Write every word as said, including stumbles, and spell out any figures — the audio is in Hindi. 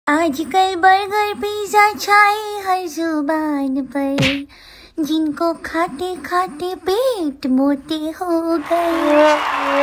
आजकल बर्गर पिज्जा छाए हर जुबान पर, जिनको खाते खाते पेट मोटे हो गए।